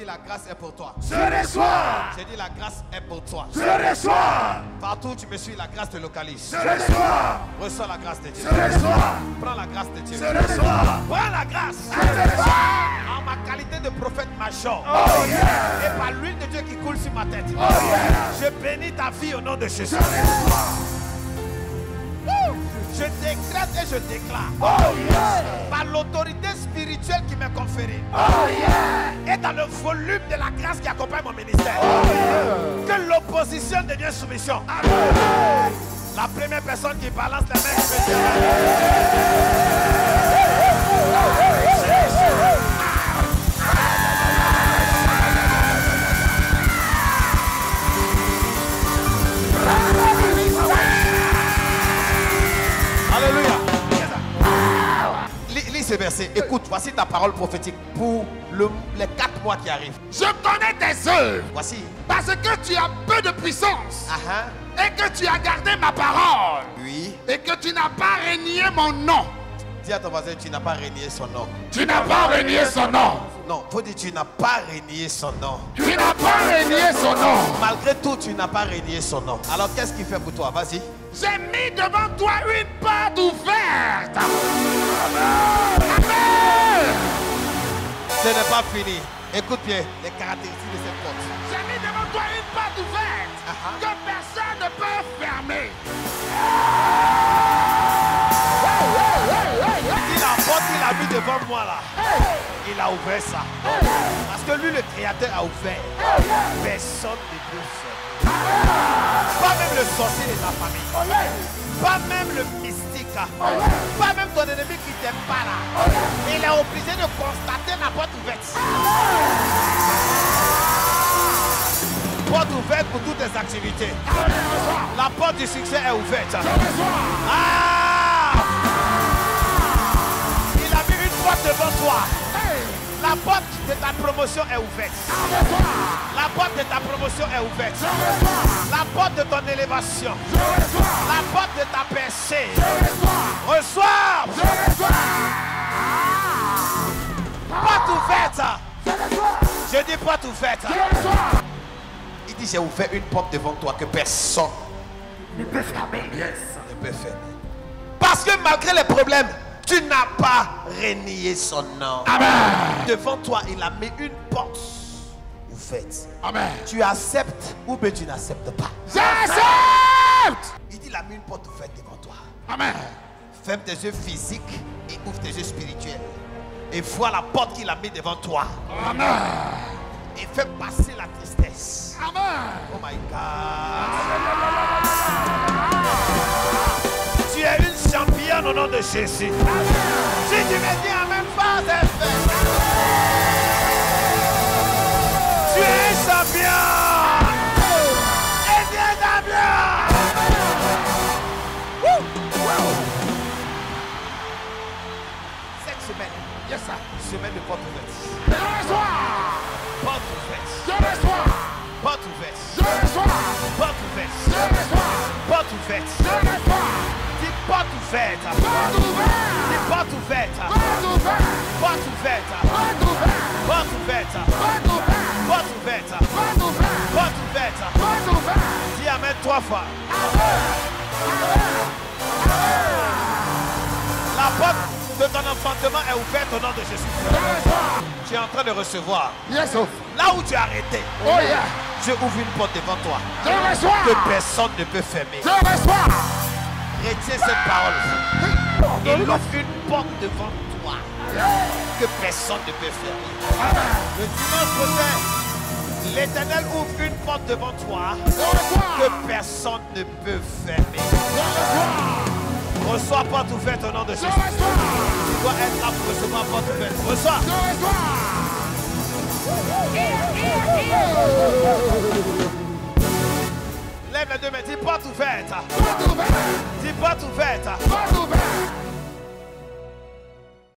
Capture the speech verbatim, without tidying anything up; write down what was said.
dis la grâce est pour toi. Je reçois. J'ai dit la grâce est pour toi. Je reçois. Partout où tu me suis, la grâce te localise. Je reçois. Reçois la grâce de Dieu. Je reçois. Prends la grâce de Dieu. Je reçois. Prends la grâce. Je reçois. En ma qualité de prophète major. Oh yeah. Et par l'huile de Dieu qui coule sur ma tête. Oh yeah. Je bénis ta vie au nom de Jésus. Je reçois. Je décrète et je déclare. Oh yeah. Par l'autorité spirituelle qui m'est conférée. Oh yeah. Et dans le volume de la grâce qui accompagne mon ministère. Oh yeah. Que l'opposition devienne soumission. Amen. La première personne qui balance la main, je vais dire. Alléluia. Lis, lis ce verset. Écoute, voici ta parole prophétique pour le, les quatre mois qui arrivent. Je connais tes œuvres. Voici. Parce que tu as peu de puissance. Uh-huh. Et que tu as gardé ma parole. Oui. Et que tu n'as pas renié mon nom. Dis à ton voisin, tu n'as pas renié son nom. Tu n'as pas renié son nom. Non, faut dire tu n'as pas renié son nom. Tu n'as pas renié son nom. Malgré tout, tu n'as pas renié son nom. Alors qu'est-ce qu'il fait pour toi? Vas-y. J'ai mis devant toi une porte ouverte. Amen. Amen. Ce n'est pas fini. Écoute bien les caractéristiques de cette porte. J'ai mis devant toi une porte ouverte Uh-huh. que personne ne peut fermer. Il la porte qu'il a mis devant moi là. Il a ouvert ça. Parce que lui, le Créateur, a ouvert. Personne ne peut fermer. Pas même le sorcier de ta famille. Pas même le mystique. Pas même ton ennemi qui t'aime pas là. Il est obligé de constater la porte ouverte. Porte ouverte pour toutes tes activités. La porte du succès est ouverte. Ah! Il a mis une porte devant toi. La porte de ta promotion est ouverte. La porte de ta promotion est ouverte. La porte de ton élévation. La porte de ta percée. Reçois. Porte ouverte. Je dis porte ouverte. Il dit j'ai ouvert une porte devant toi que personne Ne peut fermer. Yes. ne peut fermer. Parce que malgré les problèmes, tu n'as pas renié son nom. Amen. Devant toi, il a mis une porte ouverte. Amen. Tu acceptes ou bien tu n'acceptes pas. J'accepte. Il dit il a mis une porte ouverte devant toi. Amen. Ferme tes yeux physiques et ouvre tes yeux spirituels. Et vois la porte qu'il a mis devant toi. Amen. Et fais passer la tristesse. Amen. Oh my God. Tu es une championne au nom de Jésus. Si tu me dis Amen, pas de fait. Tu es un champion. Et viens d'Amen. Cette semaine, Yes, sir. semaine de porte ouverte. Je reçois. Porte ouverte. Je reçois. Porte ouverte. Je reçois. Porte ouverte. Je reçois. Porte ouverte. Je reçois. Dis porte ouverte. Porte ouverte. Dis porte ouverte. Porte ouverte. Porte ouverte. Porte ouverte. Porte ouverte. Porte ouverte. Porte ouverte. Porte ouverte. Porte ouverte. Porte ouverte. Dis Amen trois fois. La porte de ton enfantement est ouverte au nom de Jésus. Je reçois. Tu es en train de recevoir. Yes, sir. Là où tu es arrêté, Oh yeah. je ouvre une porte devant toi Je reçois. que personne ne peut fermer. Je reçois. Retiens cette parole. Il ouvre une porte devant toi que personne ne peut fermer. Le dimanche prochain, l'Éternel ouvre une porte devant toi Je reçois. que personne ne peut fermer. Je reçois. Reçois porte ouverte au nom de Je Jésus. reçois. Tu dois être là pour recevoir porte ouverte. Reçois. Je reçois. Lève les deux mains. Dis porte ouverte. Porte ouverte. Dis porte ouverte. Porte ouverte.